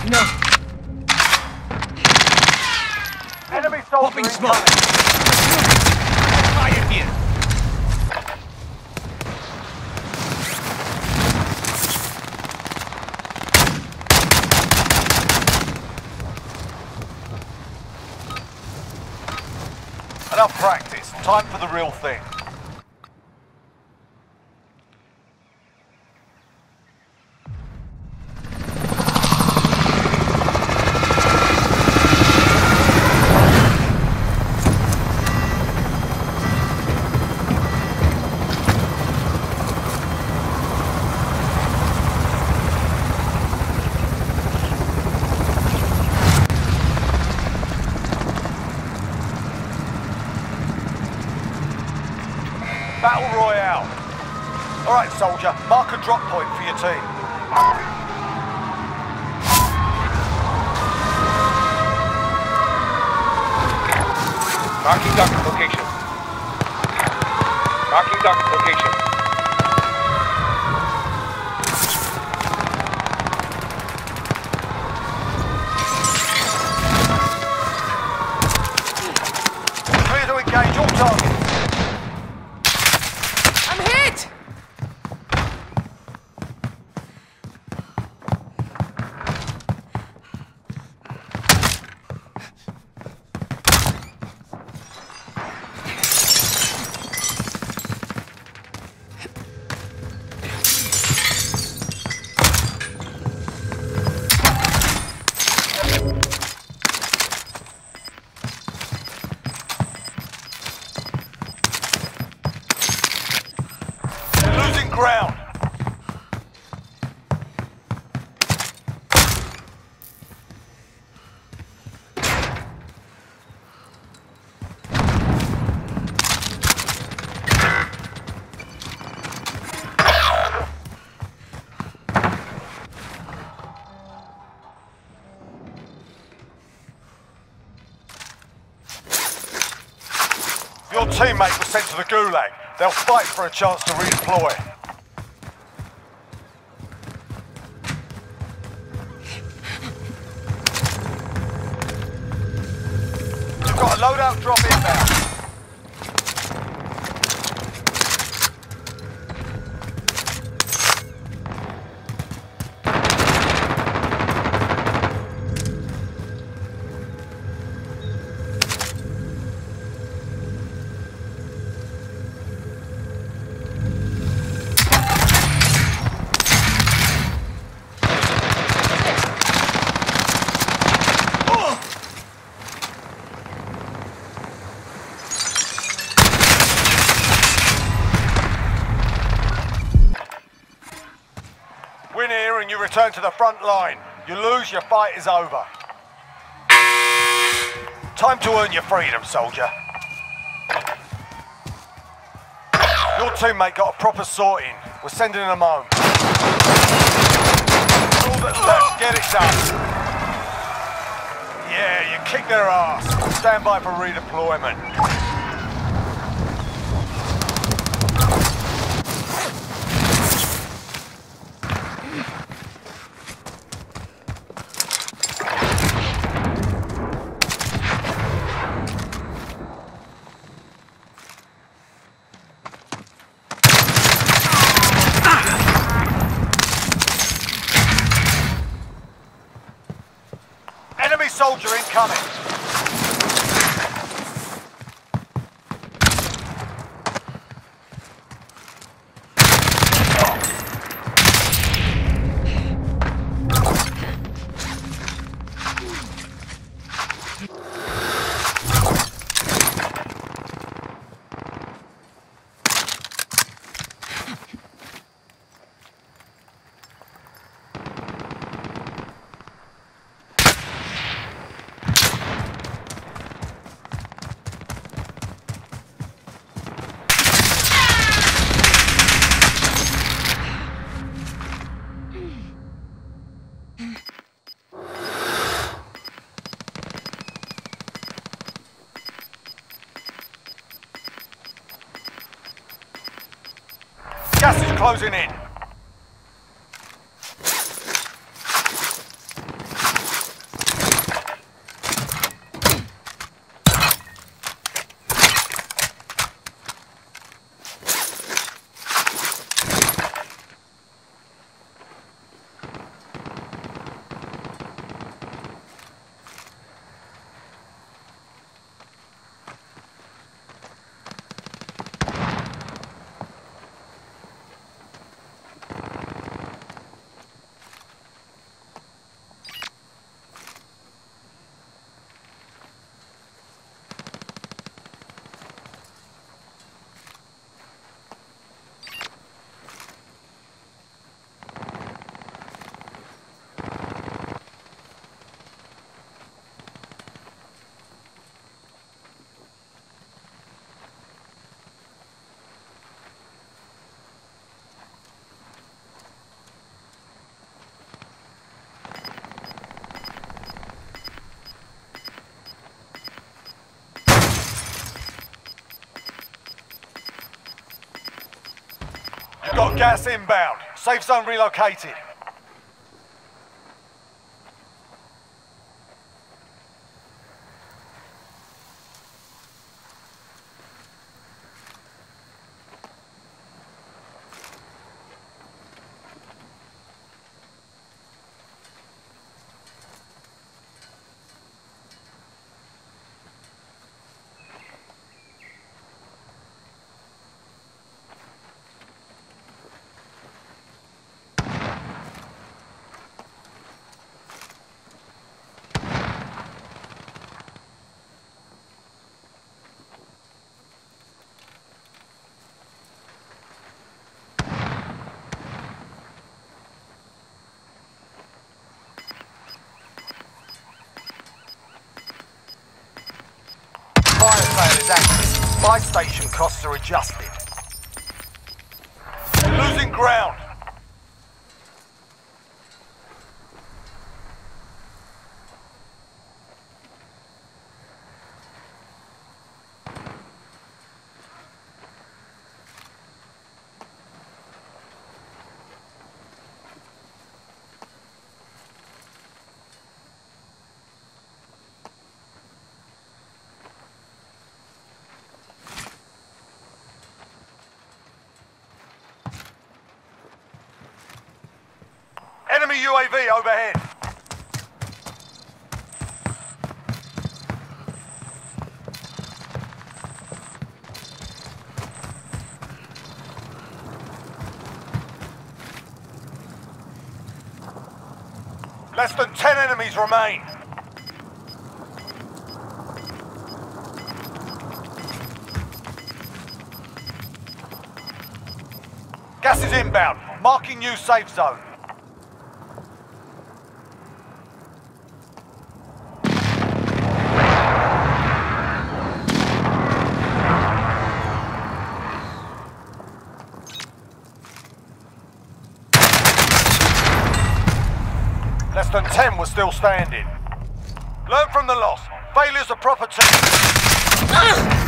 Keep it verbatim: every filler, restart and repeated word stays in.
No. Enemy soldier Popping smoke. Fire here. Enough practice. Time for the real thing. Battle Royale. All right, soldier, mark a drop point for your team. Marking target location. Marking target location. Clear to engage all targets. Ground. Your teammate was sent to the Gulag. They'll fight for a chance to redeploy. Got a loadout drop inbound. Win here and you return to the front line. You lose, your fight is over. Time to earn your freedom, soldier. Your teammate got a proper sorting. We're sending them home. All that's left, get it done. Yeah, you kicked their ass. Stand by for redeployment. Enemy soldier incoming. Gas is closing in. Gas inbound. Safe zone relocated. Fire sale is active. Buy station costs are adjusted. Losing ground. Enemy U A V overhead. Less than ten enemies remain. Gas is inbound. Marking new safe zone. Less than ten were still standing. Learn from the loss. Failure's a proper team.